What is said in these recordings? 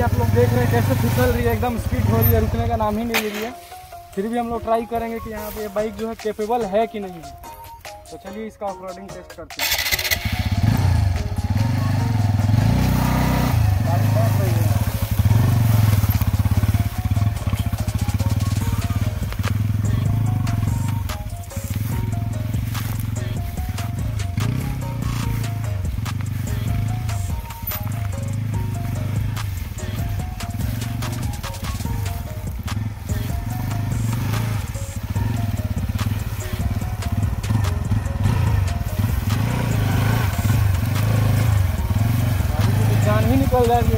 आप लोग देख रहे हैं कैसे फिसल रही है, एकदम स्पीड हो रही है, रुकने का नाम ही नहीं ले रही है। फिर भी हम लोग ट्राई करेंगे कि यहाँ पे ये बाइक जो है कैपेबल है कि नहीं है। तो चलिए इसका ऑफ रोडिंग टेस्ट करते हैं। जान ही निकल जाएगी।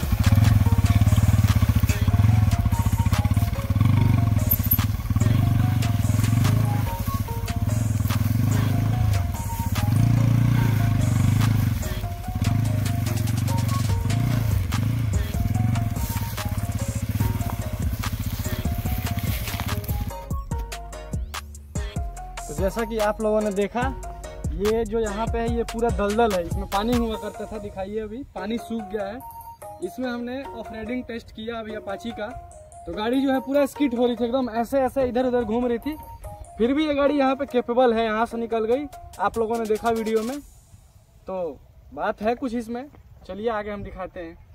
तो जैसा कि आप लोगों ने देखा, ये जो यहाँ पे है ये पूरा दलदल है, इसमें पानी हुआ करता था। दिखाइए अभी पानी सूख गया है। इसमें हमने ऑफ राइडिंग टेस्ट किया अभी अपाची का, तो गाड़ी जो है पूरा स्किड हो रही थी, एकदम ऐसे ऐसे इधर उधर घूम रही थी। फिर भी ये गाड़ी यहाँ पे कैपेबल है, यहाँ से निकल गई। आप लोगों ने देखा वीडियो में, तो बात है कुछ इसमें। चलिए आगे हम दिखाते हैं।